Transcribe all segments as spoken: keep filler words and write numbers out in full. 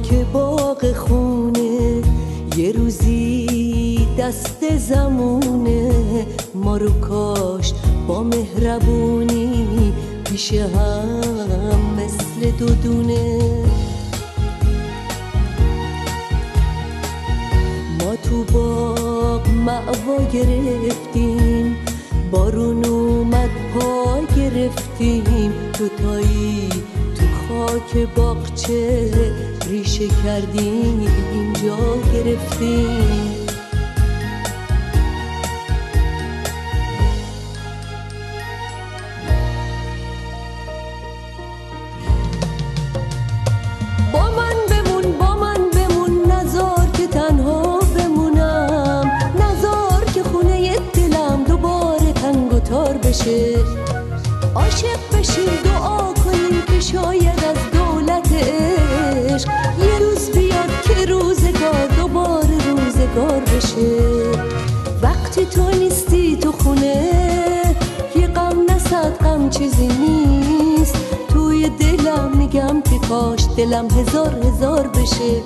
خاک باغ خونه، یه روزی دست زمونه ما رو کاشت با مهربونی پیش هم مثل دو دونه. ما تو باغ معوا گرفتیم، بارون اومد پا گرفتیم، دوتایی تو خاک باغچه ریشه کردیم اینجا گرفتیم. با من بمون با من بمون، نذار که تنها بمونم، نذار که خونه دلم دوباره تنگ و تار بشه. عاشق بشیم دعا کنیم که شاید از دولت عشق یه روز بیاد که روزگار دوباره روزگار بشه. وقتی تو نیستی تو خونه یه غم نصد غم چیزی نیست، توی دلم میگم که کاش دلم هزار هزار بشه.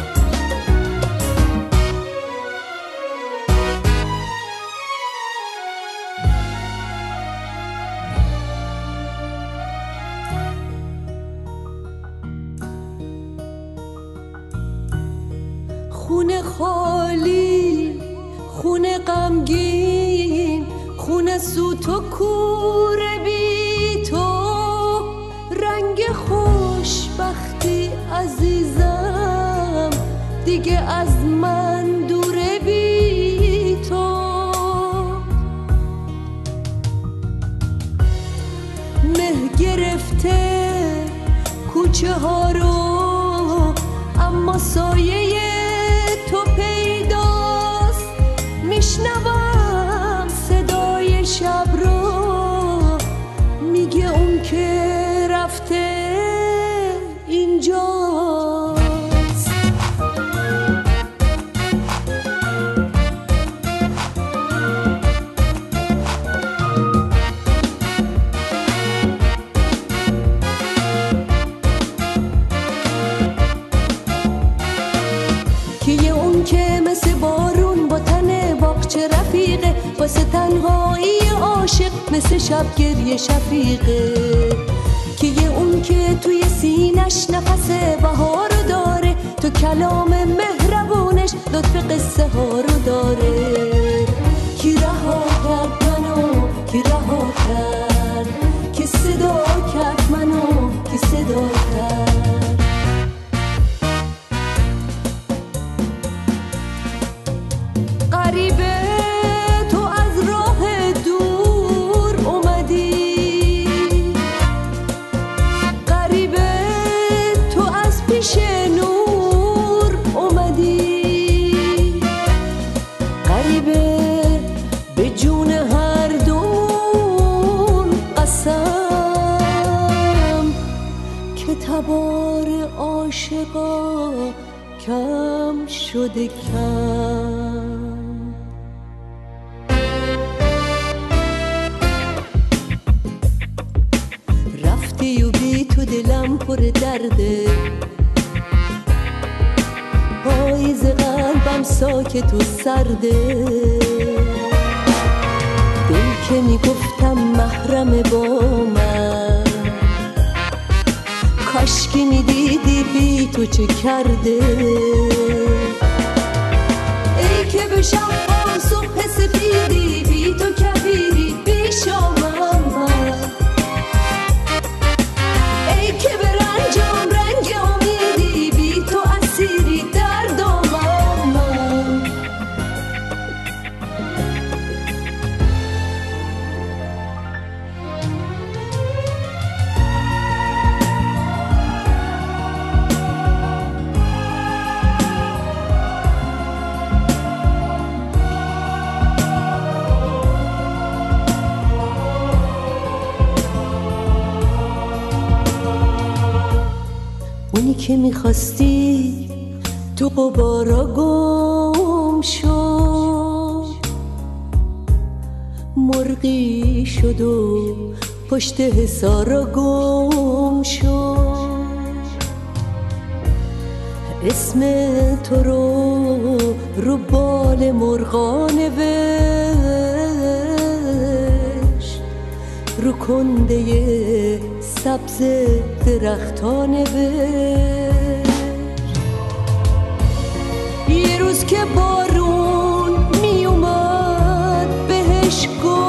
خونه خالی، خونه غمگین، خونه سوت و کوره بی تو، رنگ خوشبختی عزیزم دیگه از من دوره بی تو. مه گرفته کوچه ها رو اما سایه تو پیداست، میشنوم صدای شب رو میگه اون که رفته اینجاست. کیه اون که مثل بارون با تن باغچه رفیقه، واسه تنهایی عاشق مثل شب گریه شفیقه. کیه اون که توی سینش نفس بهارو داره، تو کلام مهربونش لطف قصه ها رو داره. کی رها کرد منو کی رها کرد، کی صدا کرد منو کی صدا کرد. غریبه تو از راه دور اومدی، غریبه تو از پیش نور اومدی، غریبه به جون هر دومون قسم که تبار عاشقا کم شده کم. رفتی و بی تو دلم پر درده، پاییز قلبم ساکت و سرده. دل که میگفتم محرم با من، کاشکی میدیدی بی تو چه کرده. ای که به شب با صبح سپیدی بی تو کبیری بی شامم من، ای که به رنجام رنگ امیدی بی تو اسیری در دامم من. اونی که میخواستی تو غبارا گم شد، مرغی شد و پشت حصارا گم شد. اسم تو رو رو بال مرغان نوشت، رو کنده سبز درختان نوشت. یه روز که بارون می اومد بهش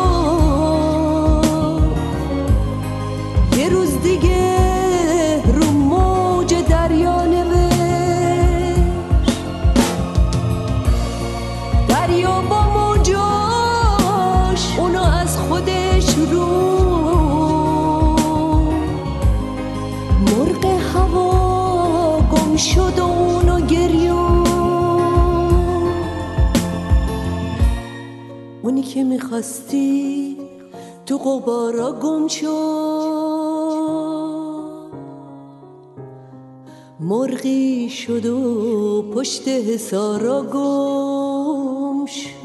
گفت، یه روز دیگه رو موج دریا نوشت. دریا با موجاش اونو از خودش رو، مرغ هوا گم شد و اونو گریون. اونی که میخواستی تو غبارا گم شد، مرغی شد و پشت حصارا گم شد.